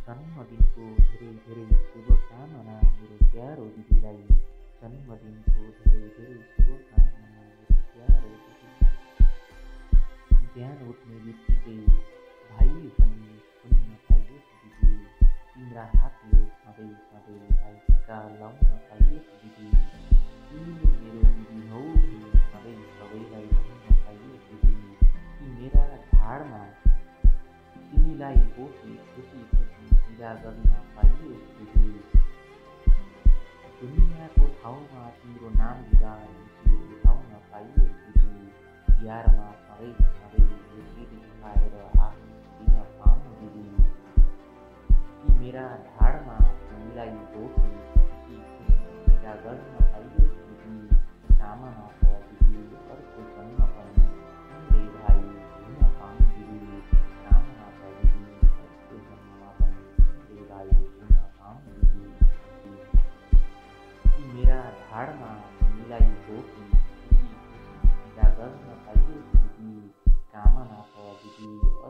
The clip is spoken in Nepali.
जन्मदिनको धेरै धेरै शुभकामना मेरो प्यारो दिदीलाई। जन्मदिनको धेरै धेरै शुभकामना मेरो प्यारो दिदीलाई। बिहान उठ्ने बित्तिकै भाइ भन्ने सुन्न पाइयोस् दिदी। तिम्रा हातले सधैँ सधैँ भाइ टिका लाउन पाइयोस् दिदी। तिमीले मेरो दिदी हौ भन्ने सधैँ सबैलाई भन्न पाइयोस् दिदी। ती मेरा ढाडमा तिमीलाई बोकी खुसी खुसी विदा गर्न पाइयोस् दिदी। दुनियाँको ठाउँमा तिम्रो नाम लिँदा खुसी उठाउन पाइयोस् दिदी। तिहारमा सधैँ सधैँ यसरी पाएर आफू दिन पाऊँ दिदी। ती मेरा ढाडमा तिमीलाई बोकी खुसी खुसी विदा गर्न पाइयोस् दिदी। कामना छ दिदी अर्को जन्म पनि तिम्रै भाइ हुन पाऊँ दिदी। कामना छ दिदी अर्को जन्ममा पनि तिम्रै भाइ हुन पाऊँ दिदी। ती मेरा ढाडमा तिमीलाई बोकी खुसी खुसी विदा गर्न पाइयोस् दिदी। कामना छ दिदी